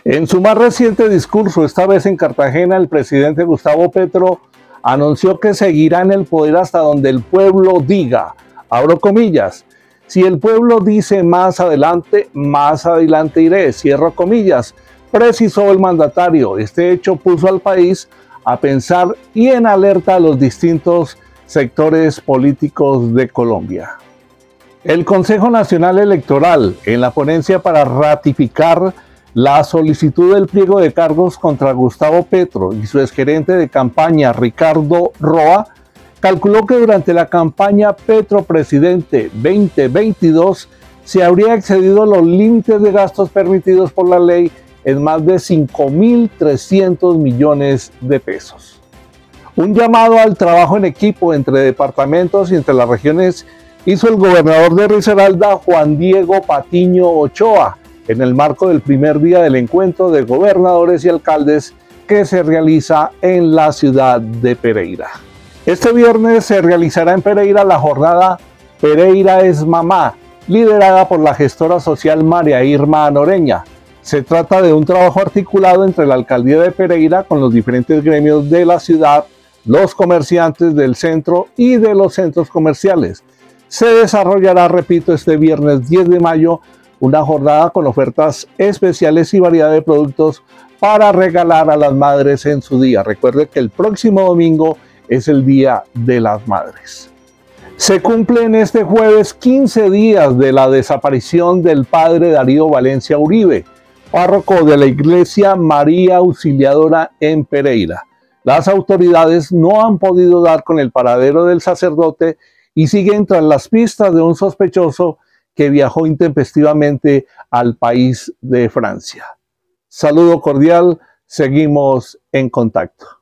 En su más reciente discurso, esta vez en Cartagena, el presidente Gustavo Petro anunció que seguirá en el poder hasta donde el pueblo diga, abro comillas, si el pueblo dice más adelante iré, cierro comillas, precisó el mandatario. Este hecho puso al país a pensar y en alerta a los distintos sectores políticos de Colombia. El Consejo Nacional Electoral, en la ponencia para ratificar la solicitud del pliego de cargos contra Gustavo Petro y su exgerente de campaña Ricardo Roa, calculó que durante la campaña Petro Presidente 2022 se habría excedido los límites de gastos permitidos por la ley en más de 5.300 millones de pesos. Un llamado al trabajo en equipo entre departamentos y entre las regiones hizo el gobernador de Risaralda, Juan Diego Patiño Ochoa, en el marco del primer día del encuentro de gobernadores y alcaldes que se realiza en la ciudad de Pereira. Este viernes se realizará en Pereira la jornada Pereira es Mamá, liderada por la gestora social María Irma Noreña. Se trata de un trabajo articulado entre la alcaldía de Pereira con los diferentes gremios de la ciudad, los comerciantes del centro y de los centros comerciales. Se desarrollará, repito, este viernes 10 de mayo, una jornada con ofertas especiales y variedad de productos para regalar a las madres en su día. Recuerde que el próximo domingo es el Día de las Madres. Se cumplen este jueves 15 días de la desaparición del padre Darío Valencia Uribe, párroco de la Iglesia María Auxiliadora en Pereira. Las autoridades no han podido dar con el paradero del sacerdote y siguen tras las pistas de un sospechoso que viajó intempestivamente al país de Francia. Saludo cordial, seguimos en contacto.